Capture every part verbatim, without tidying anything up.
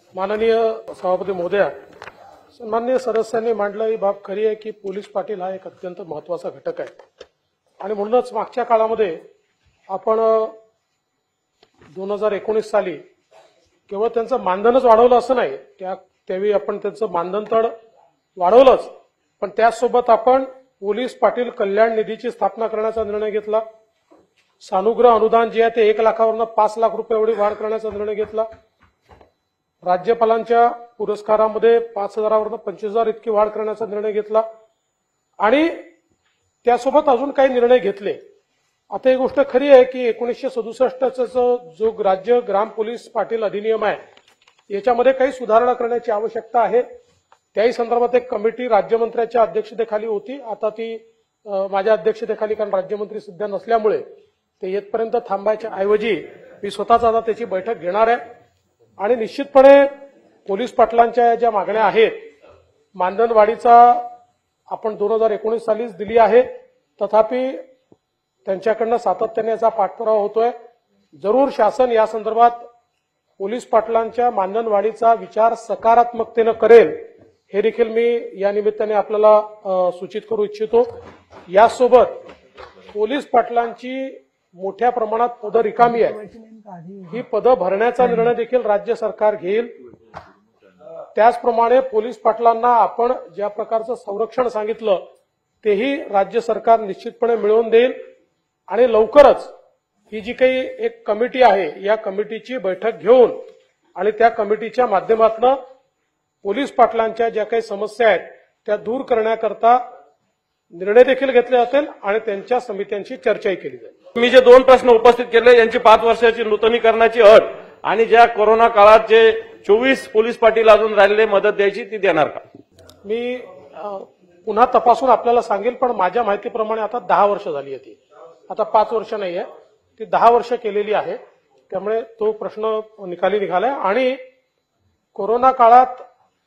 माननीय सभापती महोदया, सन्माननीय सदस्यांनी मांडलं ही बाब खरी आहे की पोलीस पाटील हा एक अत्यंत महत्त्वाचा घटक आहे आणि म्हणूनच मागच्या काळामध्ये आपण दोन हजार एकोणीस साली केवळ त्यांचं मानधनच वाढवलं असं नाही, त्या त्यावेळी आपण त्यांचं मानधन तर वाढवलंच, पण त्यासोबत आपण पोलीस पाटील कल्याण निधीची स्थापना करण्याचा निर्णय घेतला. सानुग्रह अनुदान जे आहे ते एक लाखावरून पाच लाख रुपये एवढी वाढ करण्याचा निर्णय घेतला. राज्यपालांच्या पुरस्कारामध्ये पाच हजारावरून पंचवीस हजार इतकी वाढ करण्याचा निर्णय घेतला आणि त्यासोबत अजून काही निर्णय घेतले. आता ही गोष्ट खरी आहे की एकोणीसशे सदुसष्टचा जो राज्य ग्राम पोलीस पाटील अधिनियम आहे याच्यामध्ये काही सुधारणा करण्याची आवश्यकता आहे. त्याही संदर्भात एक कमिटी राज्यमंत्र्यांच्या अध्यक्षतेखाली होती. आता ती माझ्या अध्यक्षतेखाली, कारण राज्यमंत्री सध्या नसल्यामुळे ते येतपर्यंत थांबायच्या ऐवजी मी स्वतःच आता त्याची बैठक घेणार आहे आणि निश्चितपणे पोलीस पाटलांच्या ज्या मागण्या आहेत, मानधन वाढीचा आपण दोन हजार एकोणीस सालीच दिली आहे, तथापि त्यांच्याकडनं सातत्याने याचा पाठपुरावा होतोय. जरूर शासन या संदर्भात पोलीस पाटलांच्या मानधन वाढीचा विचार सकारात्मकतेनं करेल हे देखील मी या निमित्ताने आपल्याला सूचित करू इच्छितो. यासोबत पोलीस पाटलांची मोठ्या प्रमाणात पदं रिकामी आहेत, ही पदं भरण्याचा निर्णय देखील राज्य सरकार घेईल. त्याचप्रमाणे पोलीस पाटलांना आपण ज्या प्रकारचं संरक्षण सांगितलं तेही राज्य सरकार निश्चितपणे मिळवून देईल आणि लवकरच ही जी काही एक कमिटी आहे या कमिटीची बैठक घेऊन आणि त्या कमिटीच्या माध्यमातून पोलीस पाटलांच्या ज्या काही समस्या आहेत त्या दूर करण्याकरता निर्णय देखील घेतले जातील आणि त्यांच्या समित्यांची चर्चाही केली जाईल. मी जे दोन प्रश्न उपस्थित केले यांची पाच वर्षाची नूतनीकरणाची अट आणि ज्या कोरोना काळात जे चोवीस पोलीस पाटील अजून राहिलेले मदत द्यायची ती देणार का? मी पुन्हा तपासून आपल्याला सांगेल, पण माझ्या माहितीप्रमाणे आता दहा वर्ष झाली आहे ती, आता पाच वर्ष नाही आहे, ती दहा वर्ष केलेली आहे. त्यामुळे तो प्रश्न निकाली निघालाय आणि कोरोना काळात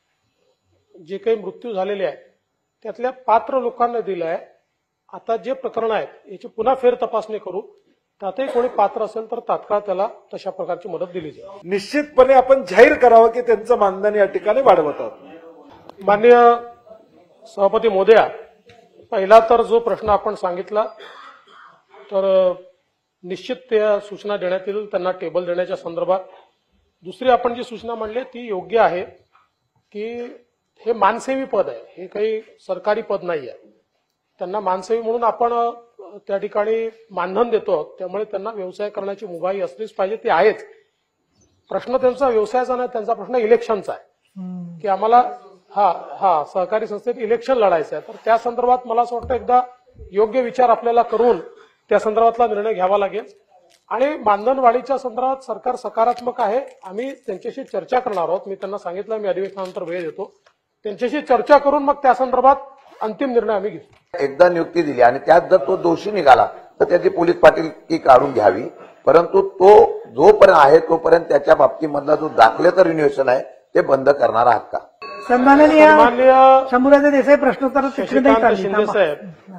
जे काही मृत्यू झालेले आहेत त्यातल्या पात्र लोकांना दिलं आहे. आता जे प्रकरण आहेत याची पुन्हा फेर तपासणी करू, त्यातही कोणी पात्र असेल तर तात्काळ त्याला तशा प्रकारची मदत दिली जाईल. निश्चितपणे आपण जाहीर करावं की त्यांचं मानधन या ठिकाणी वाढवत आहोत. माननीय सभापती महोदया, पहिला तर जो प्रश्न आपण सांगितला तर निश्चित त्या सूचना देण्यात येईल त्यांना टेबल देण्याच्या संदर्भात. दुसरी आपण जी सूचना मांडली ती योग्य आहे की हे मानसेवी पद आहे, हे काही सरकारी पद नाही आहे. त्यांना मानसेवी म्हणून आपण त्या ठिकाणी मानधन देतो, त्यामुळे त्यांना व्यवसाय करण्याची मुभाई असलीच पाहिजे, ती आहेच. प्रश्न त्यांचा व्यवसायाचा नाही, त्यांचा प्रश्न इलेक्शनचा आहे की आम्हाला हा हा सहकारी संस्थेत इलेक्शन लढायचं आहे. तर त्या संदर्भात मला असं वाटतं एकदा योग्य विचार आपल्याला करून त्या संदर्भातला निर्णय घ्यावा लागेल. आणि मानधन वाढीच्या संदर्भात सरकार सकारात्मक आहे. आम्ही त्यांच्याशी चर्चा करणार आहोत. मी त्यांना सांगितलं मी अधिवेशनानंतर वेळ देतो, त्यांच्याशी चर्चा करून मग त्या संदर्भात अंतिम निर्णय आम्ही घेऊ. एकदा नियुक्ती दिली आणि त्यात जर तो दोषी निघाला तर त्याची पोलीस पाटीलकी काढून घ्यावी, परंतु तो जोपर्यंत आहे तोपर्यंत त्याच्या बाबतीमधला जो दाखलेचं रिन्युएशन आहे ते बंद करणारा हक्क. सन्माननीय शंभूराजे देसाई प्रश्नोत्तर शिंदे साहेब,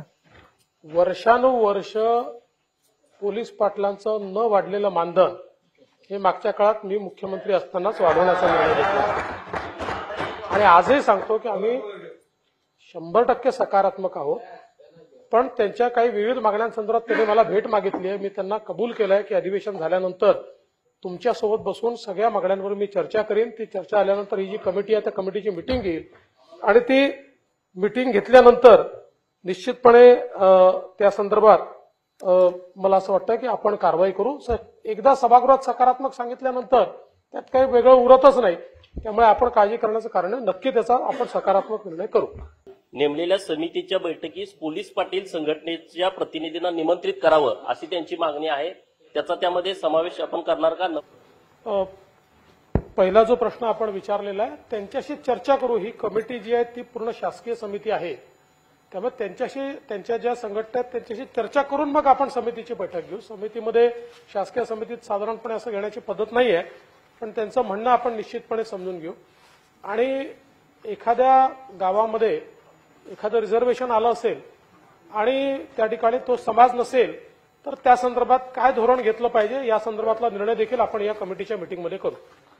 वर्षानुवर्ष पोलीस पाटलांचं न वाढलेलं मानधन हे मागच्या काळात मी मुख्यमंत्री असतानाच वाढवण्याचा निर्णय घेतला आणि आजही सांगतो की आम्ही शंभर टक्के सकारात्मक आहोत. पण त्यांच्या काही विविध मागण्यांसंदर्भात त्यांनी मला भेट मागितली आहे. मी त्यांना कबूल केलंय की अधिवेशन झाल्यानंतर तुमच्यासोबत बसून सगळ्या मागण्यांवर मी चर्चा करीन. ती चर्चा आल्यानंतर ही जी कमिटी आहे त्या कमिटीची मिटिंग घेईल आणि ती मिटिंग घेतल्यानंतर निश्चितपणे त्या संदर्भात मला असं वाटतं की आपण कारवाई करू. एकदा सभागृहात सकारात्मक सांगितल्यानंतर त्यात काही वेगळं उरतच नाही, त्यामुळे आपण काळजी करण्याचं कारण आहे. नक्की त्याचा आपण सकारात्मक निर्णय करू. नेमलेल्या समितीच्या बैठकीस पोलीस पाटील संघटनेच्या प्रतिनिधींना निमंत्रित करावं अशी त्यांची मागणी आहे. त्याचा त्यामध्ये समावेश आपण करणार का? पहिला जो प्रश्न आपण विचारलेला आहे त्यांच्याशी चर्चा करू. ही कमिटी जी आहे ती पूर्ण शासकीय समिती आहे, त्यामुळे त्यांच्याशी त्यांच्या ज्या संघटना आहेत त्यांच्याशी चर्चा करून मग आपण समितीची बैठक घेऊ. समितीमध्ये शासकीय समितीत साधारणपणे असं घेण्याची पद्धत नाही आहे, पण त्यांचं म्हणणं आपण निश्चितपणे समजून घेऊ. आणि एखाद्या गावामध्ये एखादं रिझर्वेशन आलं असेल आणि त्या ठिकाणी तो समाज नसेल तर त्या संदर्भात काय धोरण घेतलं पाहिजे या संदर्भातला निर्णय देखील आपण या कमिटीच्या मीटिंगमध्ये करू.